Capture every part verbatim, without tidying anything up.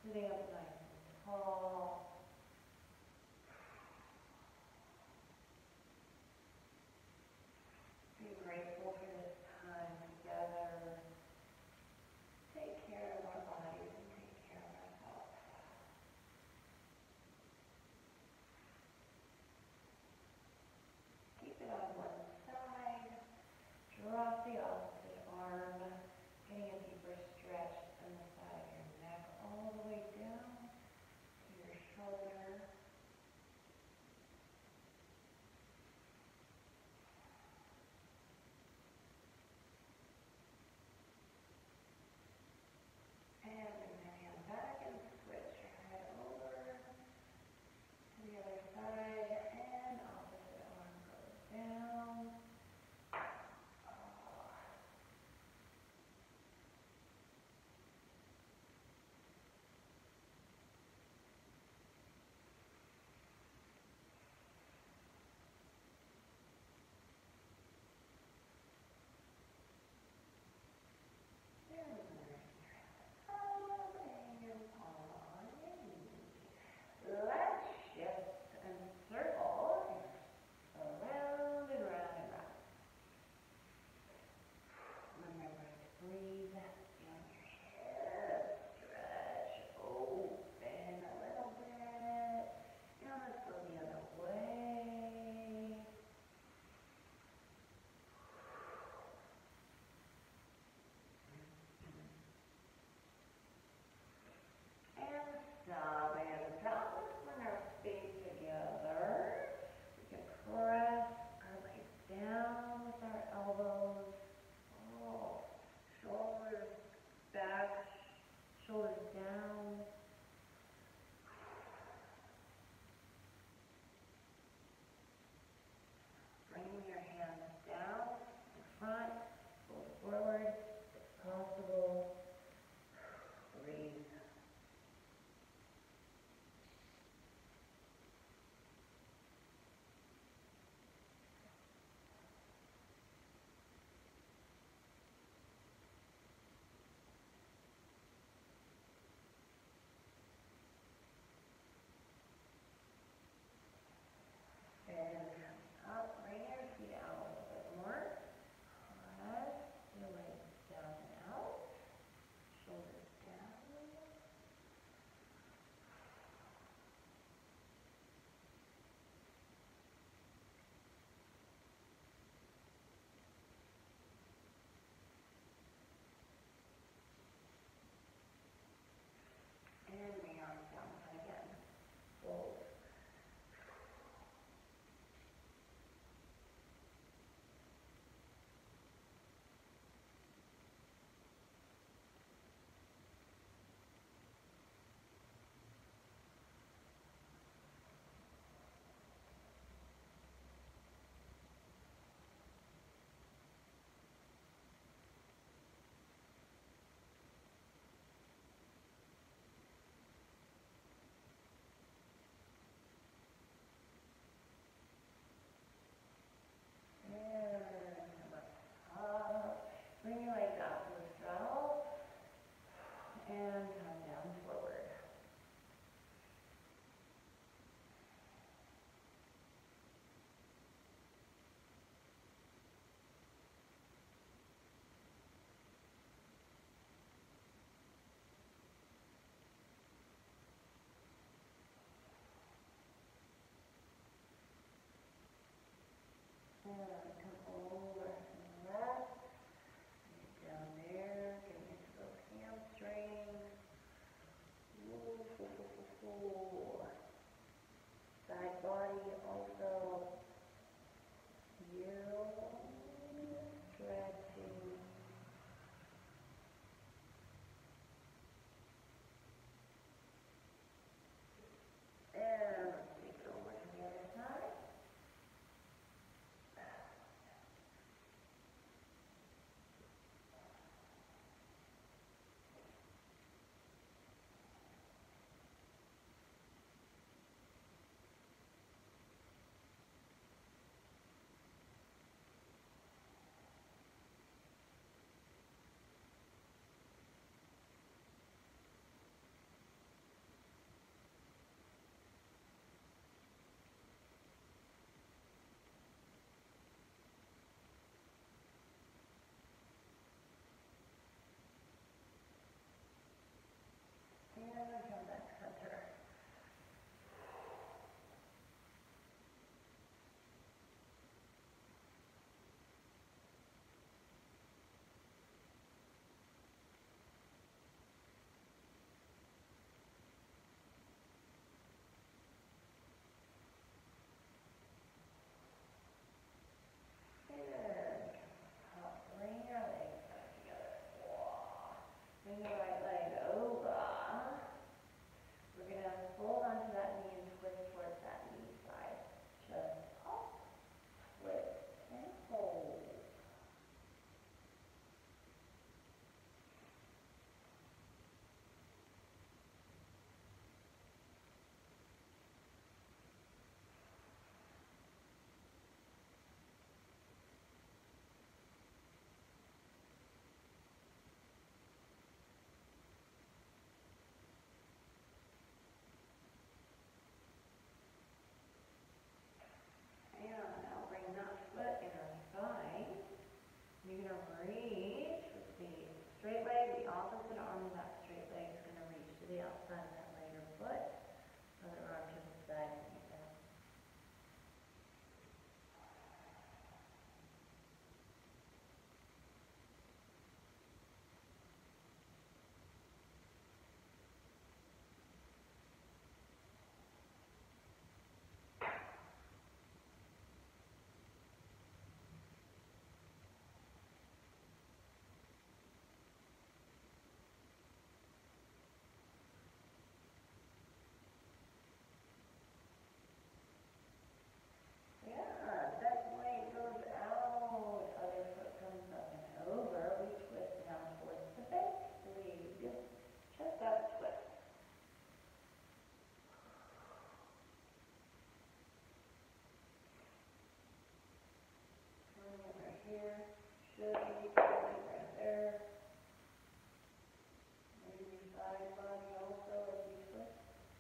Sitting up nice and tall. Be grateful for this time together. Take care of our bodies and take care of ourselves. Keep it on one side. Drop the opposite arm. Getting a deeper stretch on the side of your neck all the way down to your Should be probably right there. Maybe your side body also as you twist.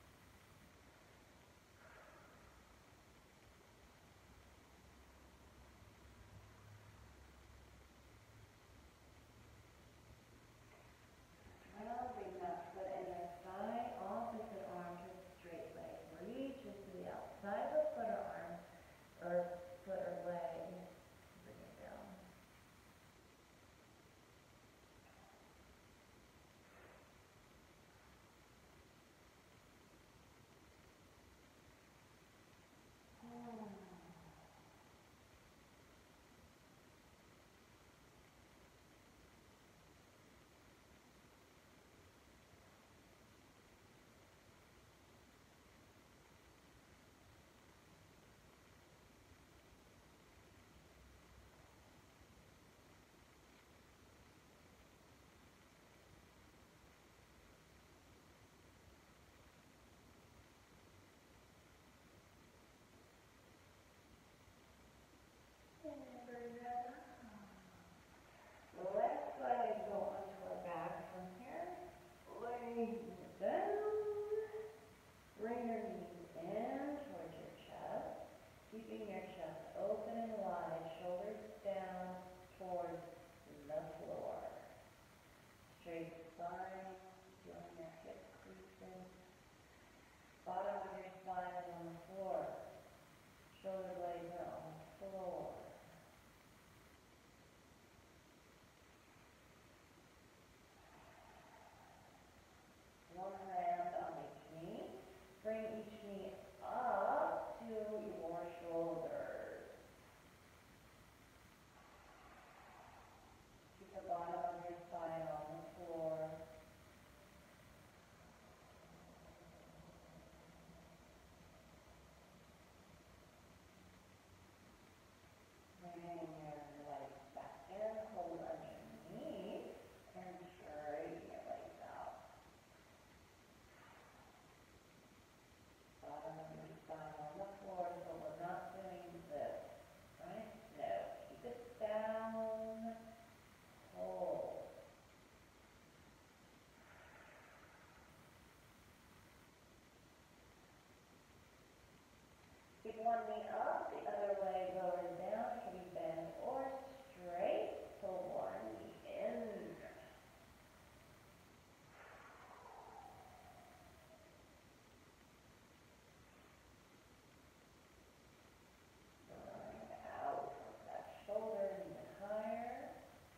Well, bring that foot in your side, opposite arm to the straight leg. Reach into the outside of the foot or arm, or foot or leg. Bring it down. And bring that up. Left leg go onto our back from here. Lay it down. Bring your knees in towards your chest. Keeping your chest open and wide. Shoulders down towards the floor. Straight spine. Feeling your hips creasing. Bottom of your spine is on the floor. Shoulder blades are on the floor. One hand on each knee. Bring each knee up to your shoulders. Keep the bottom of your spine on the floor. Bring your legs back in, hold underneath, and straighten your legs out. Bottom of your spine on the floor, so we're not doing this, right? No, keep it down, hold. Keep one knee up, the other leg lower down, can be bent or straight, pull one knee in. Going out from that shoulder even higher.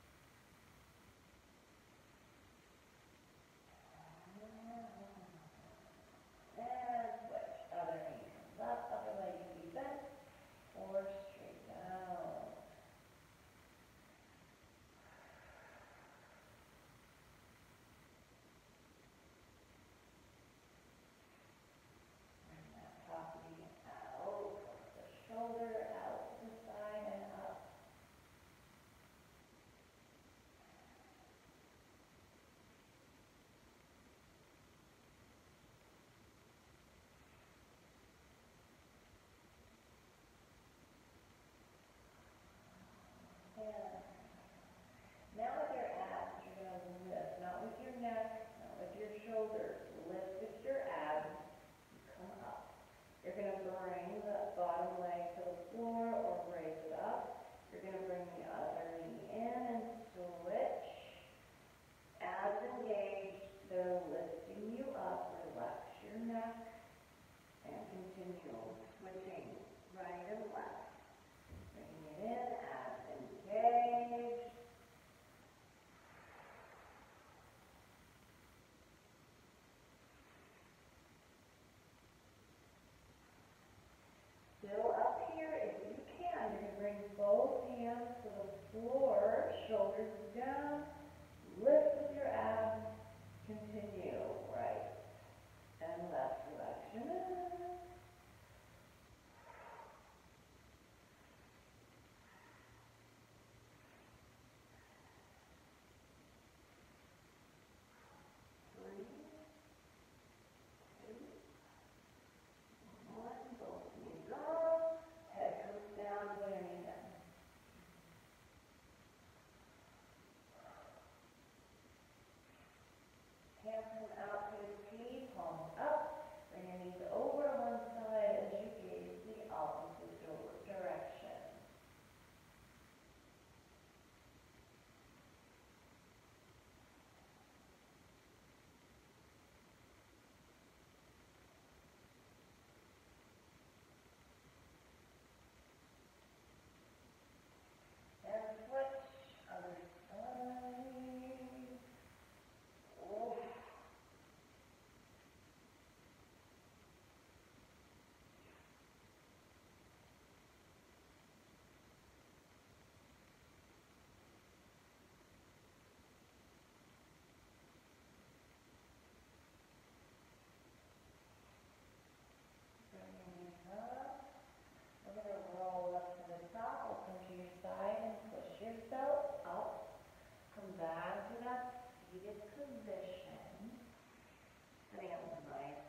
And switch. Other knee comes up, other leg can be bent or straight down. Bring that top knee out, the shoulder out to the side and up. Yeah. Now with your abs, you're going to lift, not with your neck, not with your shoulders. Lift with your abs. You come up. You're going to bring the bottom leg to the floor or raise it up. You're going to bring the other knee in and switch. Abs engaged. They're lifting you up. Relax your neck and continue switching right and left. Bringing it in, abs engaged. Still up here, if you can, you're going to bring both hands to the floor, shoulders down, lift with your abs, continue right and left direction. Three, two, one, both knees up, head comes down, put your knees in. up, come back to that seated position. Sitting up nice